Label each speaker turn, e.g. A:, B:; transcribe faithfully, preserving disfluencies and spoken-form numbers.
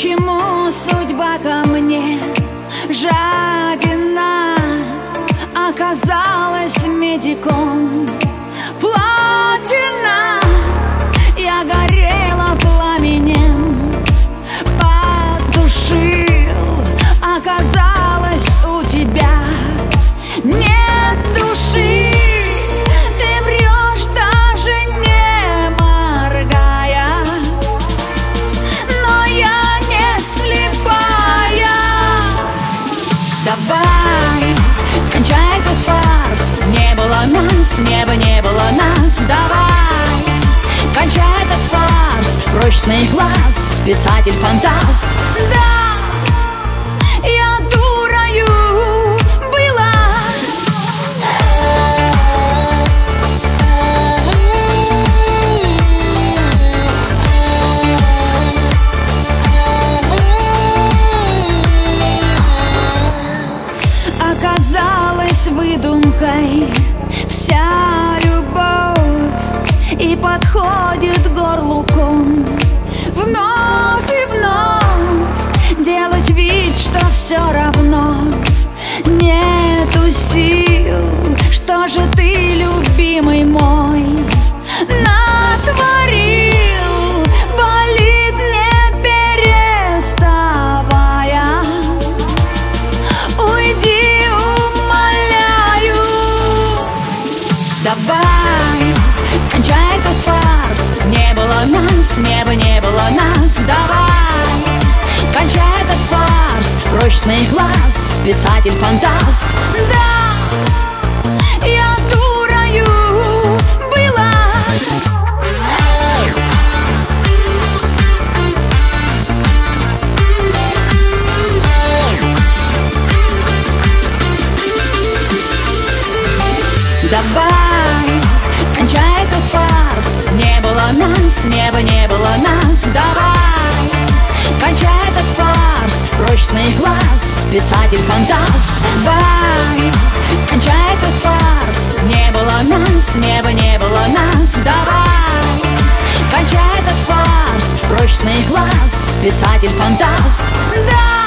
A: Почему судьба ко мне жадина оказалась медиком? Платина, я горела пламенем, потушил, оказалось у тебя нет души. Ты врешь, даже не моргая, но я не слепая. Давай, кончай этот фарс, не было нас, неба не было нас. Давай, кончай этот фарс, прочь с моих глаз, писатель-фантаст. Да, я дурою была. Оказалась выдумкой вся любовь и подходит к горлу ком. Вновь и вновь делать вид, что все равно. Нету сил, что же ты, любимый мой, натворил? Болит, не переставая. Уйди, умоляю. Давай, кончай этот фарс, не было нас, неба не было нас. Давай, кончай этот фарс, прочь с моих глаз, писатель-фантаст. Да, я дурою была. Давай, кончай этот фарс, не было нас, неба не было нас. Давай, кончай этот фарс, прочь с моих глаз, писатель-фантаст. Давай, кончай этот фарс, не было нас, неба не было нас. Давай, кончай этот фарс, прочь с моих глаз, писатель-фантаст. Да.